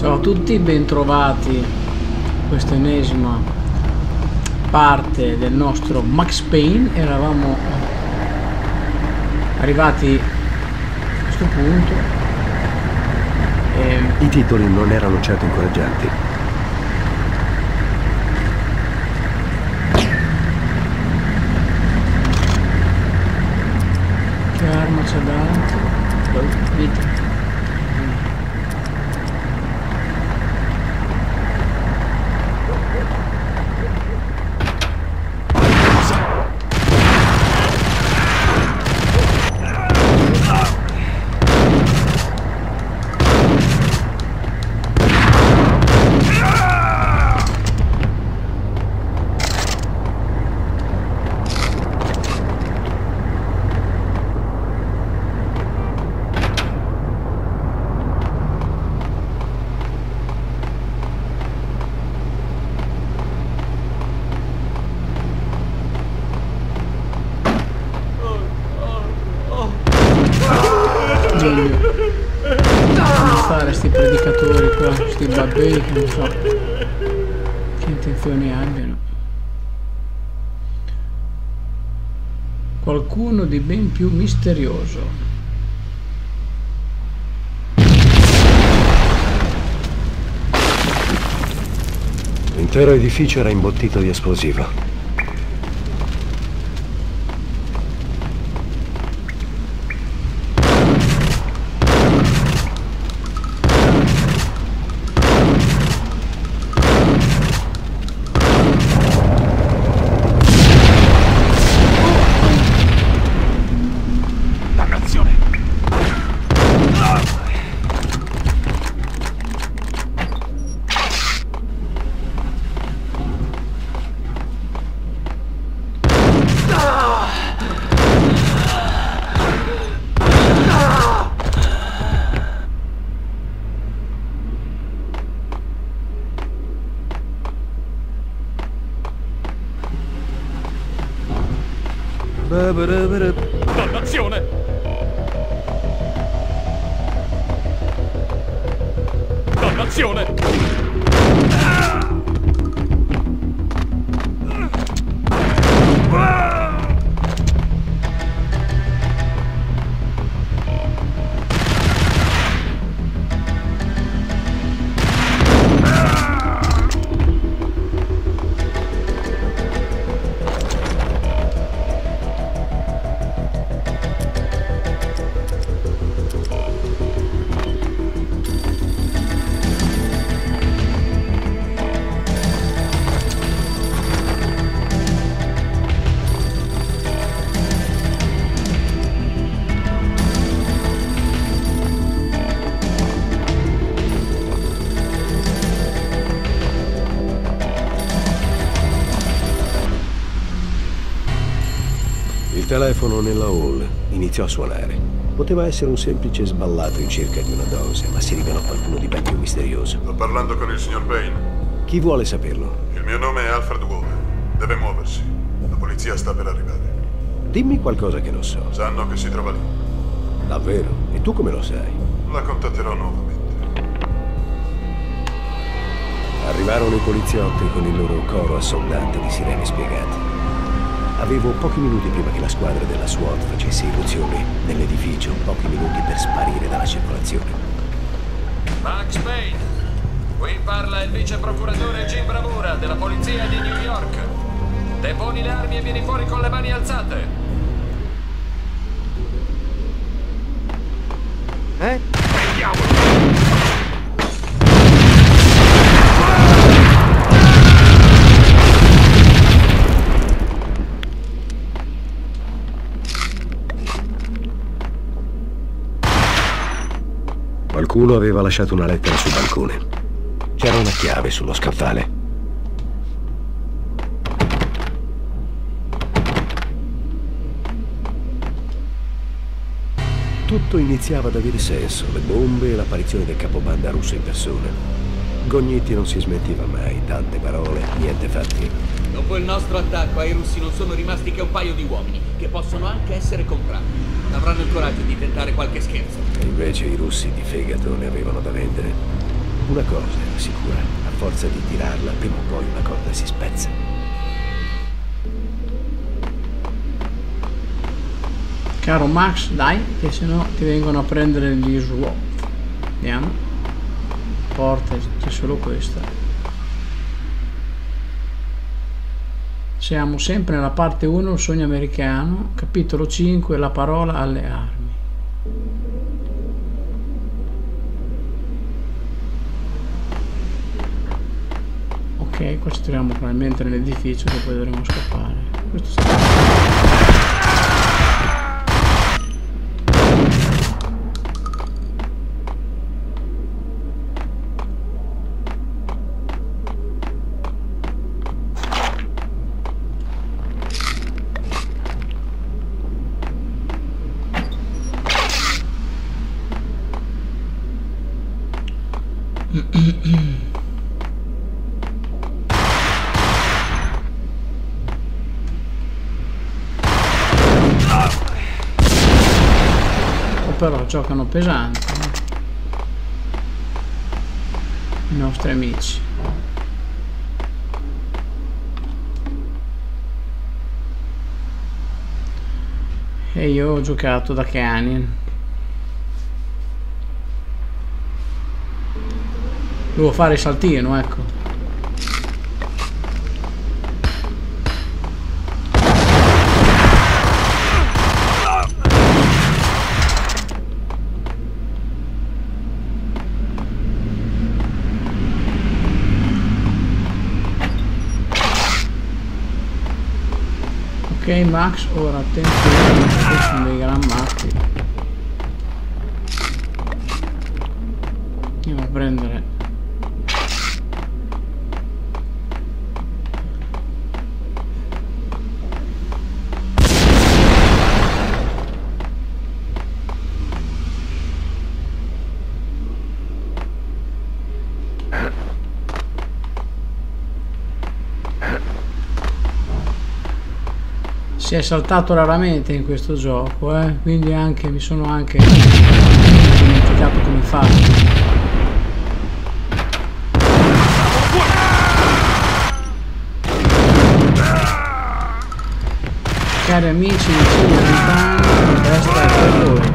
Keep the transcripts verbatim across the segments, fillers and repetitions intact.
Ciao a tutti, bentrovati a questa ennesima parte del nostro Max Payne. Eravamo arrivati a questo punto e... I titoli non erano certo incoraggianti. Che arma c'è davanti? Vita. Fare sti predicatori qua, sti babbei che non so che intenzioni abbiano. Qualcuno di ben più misterioso. L'intero edificio era imbottito di esplosivo. Dannazione! Dannazione! Il telefono nella hall iniziò a suonare. Poteva essere un semplice sballato in cerca di una dose, ma si rivelò qualcuno di ben più misterioso. Sto parlando con il signor Payne. Chi vuole saperlo? Il mio nome è Alfred Waller. Deve muoversi. La polizia sta per arrivare. Dimmi qualcosa che non so. Sanno che si trova lì. Davvero? E tu come lo sai? La contatterò nuovamente. Arrivarono i poliziotti con il loro coro assordante di sirene spiegate. Avevo pochi minuti prima che la squadra della SWAT facesse irruzione nell'edificio, pochi minuti per sparire dalla circolazione. Max Payne, qui parla il vice procuratore Jim Bravura della polizia di New York. Deponi le armi e vieni fuori con le mani alzate. Eh? Prendiamolo! Qualcuno aveva lasciato una lettera sul balcone. C'era una chiave sullo scaffale. Tutto iniziava ad avere senso, le bombe e l'apparizione del capobanda russo in persona. Gognitti non si smettiva mai, tante parole, niente fatti. Dopo il nostro attacco ai russi non sono rimasti che un paio di uomini, che possono anche essere comprati. Avranno il coraggio di tentare qualche scherzo. E invece i russi di fegato ne avevano da vendere. Una cosa era sicura, a forza di tirarla, prima o poi una corda si spezza. Caro Max, dai, che sennò ti vengono a prendere gli SWAT. Andiamo. Porta, c'è solo questa. Siamo sempre nella parte uno, il sogno americano, capitolo cinque, la parola alle armi. Ok, qua ci troviamo probabilmente nell'edificio che poi dovremo scappare. Questo sta... Però giocano pesante, eh? I nostri amici. E io ho giocato da cani. Devo fare il saltino, ecco. Ok Max, ora attenzione, questi sono dei gran matti. Andiamo a prendere. Si è saltato raramente in questo gioco, eh? Quindi anche mi sono anche dimenticato come fare. Cari amici, vicini, lontani, resta per voi.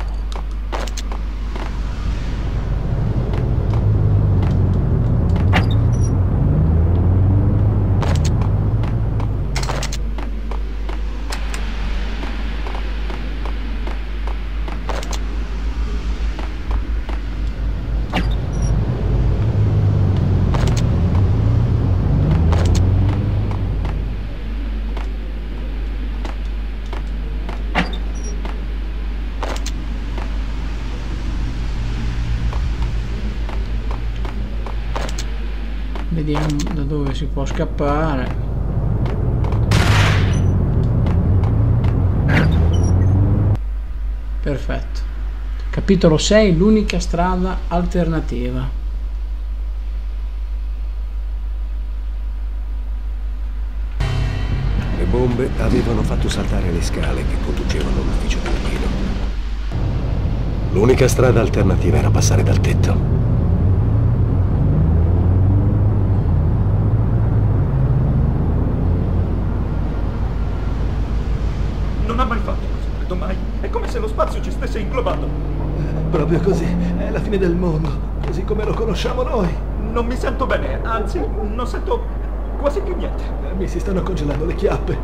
Vediamo da dove si può scappare. Perfetto. Capitolo sei, l'unica strada alternativa. Le bombe avevano fatto saltare le scale che conducevano all'ufficio tranquillo. L'unica strada alternativa era passare dal tetto. Non ha mai fatto questo, credo mai. È come se lo spazio ci stesse inglobando. Proprio così, è la fine del mondo, così come lo conosciamo noi. Non mi sento bene, anzi, non sento quasi più niente. Mi si stanno congelando le chiappe.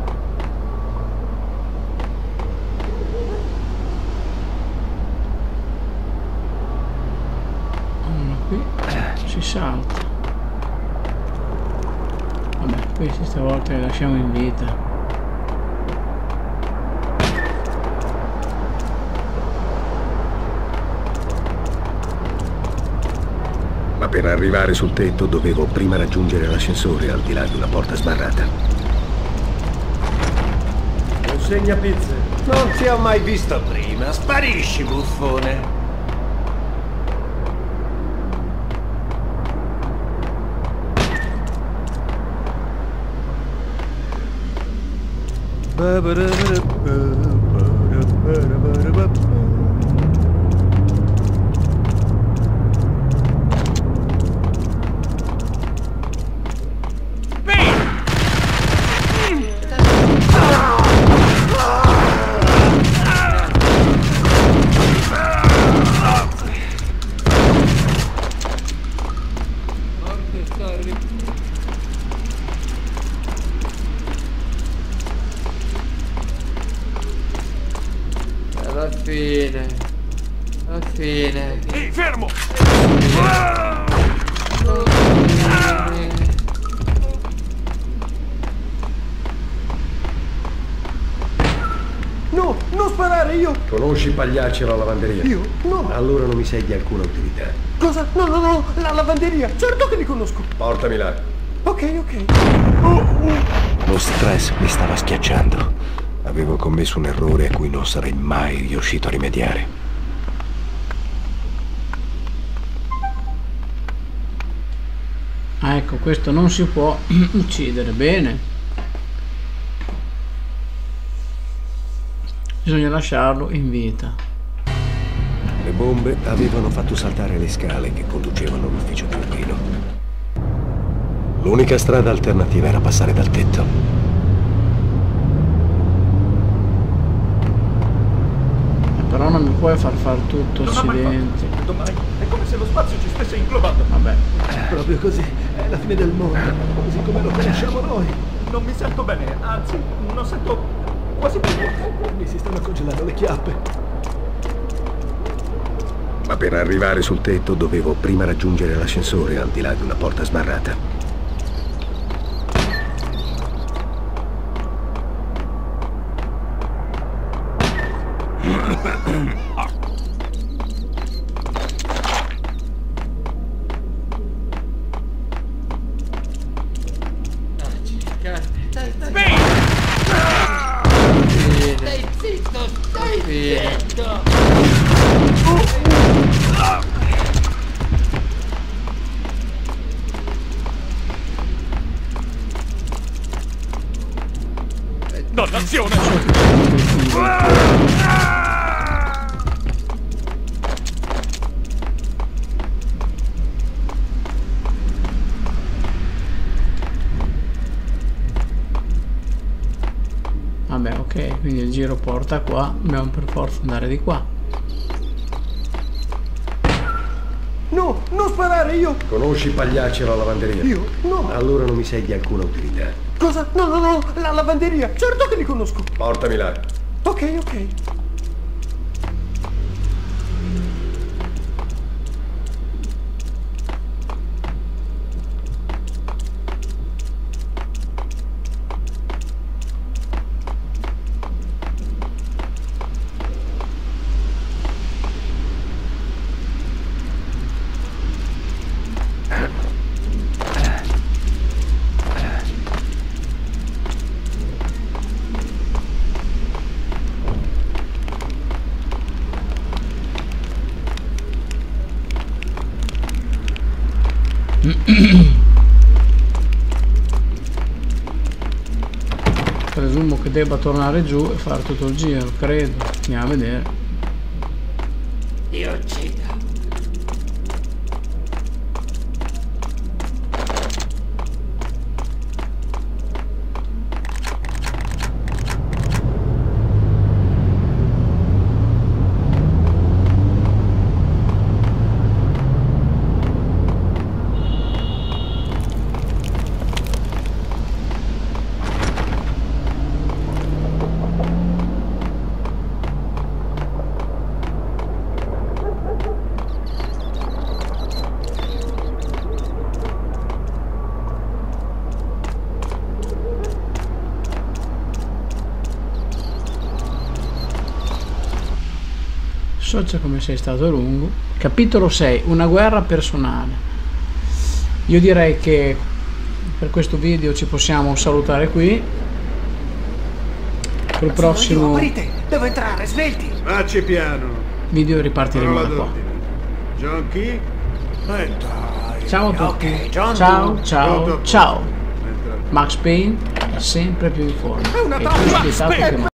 Allora, qui si salta. Vabbè, questi stavolta li lasciamo in vita. Ma per arrivare sul tetto dovevo prima raggiungere l'ascensore al di là di una porta sbarrata. Consegna pizze. Non ti ho mai visto prima. Sparisci, buffone. Conosci Pagliacci alla lavanderia? Io? No. Allora non mi sei di alcuna utilità. Cosa? No, no, no, la lavanderia. Certo che li conosco. Portami là. Ok, ok. Lo stress mi stava schiacciando. Avevo commesso un errore a cui non sarei mai riuscito a rimediare. Ah, ecco, questo non si può uccidere. Bene. Bisogna lasciarlo in vita. Le bombe avevano fatto saltare le scale che conducevano all'ufficio di Urbino. L'unica strada alternativa era passare dal tetto. Eh, però non mi puoi far fare tutto, Non ha mai accidenti. fatto. Domani è come se lo spazio ci stesse inglobando. Vabbè. Proprio così. È la fine del mondo. Così come lo conosciamo noi. Non mi sento bene, anzi, non sento quasi più niente. Mi si stanno congelando le chiappe. Ma per arrivare sul tetto dovevo prima raggiungere l'ascensore al di là di una porta sbarrata. Stai zitto, stai zitto! Dannazione! Vabbè, ok, quindi il giro porta qua. Dobbiamo per forza andare di qua. No, non sparare, io. Conosci Pagliacci alla lavanderia? Io? No. Allora non mi sei di alcuna utilità. Cosa? No, no, no, la lavanderia. Certo che li conosco. Portami là. Ok, ok. Presumo che debba tornare giù e fare tutto il giro, credo. Andiamo a vedere. Ti uccido. So come sei stato lungo. Capitolo sei, una guerra personale. Io direi che per questo video ci possiamo salutare qui. Col prossimo Aprite, devo entrare, svelti. Facci piano. video ripartiremo Parola da qua. d'ordine. John Key? Eh dai. Ciao a tutti. Ok, John Ciao, Doe. ciao, Pronto? ciao. Entra. Max Payne è sempre più in forma. È una E trappola, tu sei stato aspetta. che